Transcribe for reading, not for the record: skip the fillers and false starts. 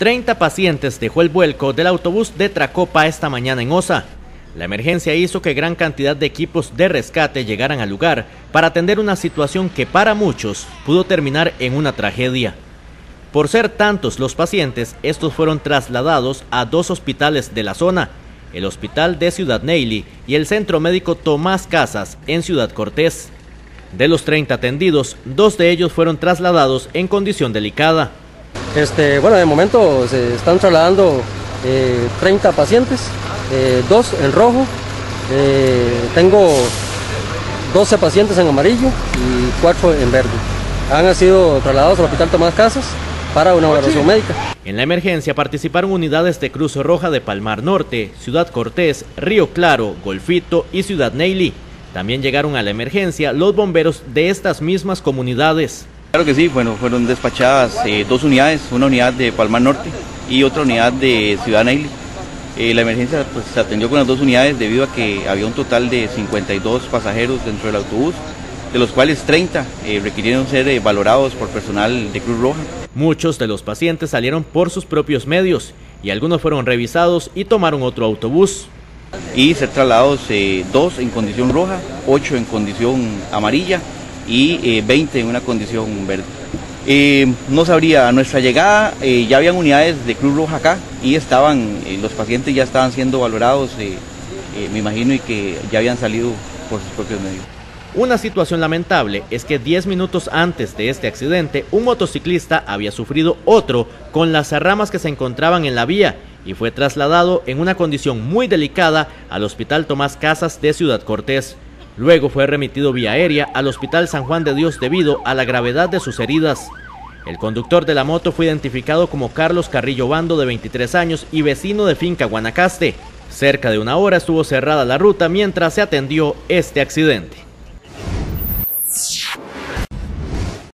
30 pacientes dejó el vuelco del autobús de Tracopa esta mañana en Osa. La emergencia hizo que gran cantidad de equipos de rescate llegaran al lugar para atender una situación que para muchos pudo terminar en una tragedia. Por ser tantos los pacientes, estos fueron trasladados a 2 hospitales de la zona, el Hospital de Ciudad Neyli y el Centro Médico Tomás Casas en Ciudad Cortés. De los 30 atendidos, 2 de ellos fueron trasladados en condición delicada. Bueno, de momento se están trasladando 30 pacientes, 2 en rojo, tengo 12 pacientes en amarillo y 4 en verde. Han sido trasladados al Hospital Tomás Casas para una evaluación médica. En la emergencia participaron unidades de Cruz Roja de Palmar Norte, Ciudad Cortés, Río Claro, Golfito y Ciudad Neyli. También llegaron a la emergencia los bomberos de estas mismas comunidades. Claro que sí, bueno, fueron despachadas 2 unidades, una unidad de Palmar Norte y otra unidad de Ciudad Neyli. La emergencia pues, se atendió con las 2 unidades debido a que había un total de 52 pasajeros dentro del autobús, de los cuales 30 requirieron ser valorados por personal de Cruz Roja. Muchos de los pacientes salieron por sus propios medios y algunos fueron revisados y tomaron otro autobús. Y ser trasladados 2 en condición roja, 8 en condición amarilla y 20 en una condición verde. No sabría, a nuestra llegada ya habían unidades de Cruz Roja acá y los pacientes ya estaban siendo valorados, me imagino, y que ya habían salido por sus propios medios. Una situación lamentable es que 10 minutos antes de este accidente, un motociclista había sufrido otro con las ramas que se encontraban en la vía y fue trasladado en una condición muy delicada al Hospital Tomás Casas de Ciudad Cortés. Luego fue remitido vía aérea al Hospital San Juan de Dios debido a la gravedad de sus heridas. El conductor de la moto fue identificado como Carlos Carrillo Bando, de 23 años y vecino de Finca Guanacaste. Cerca de 1 hora estuvo cerrada la ruta mientras se atendió este accidente.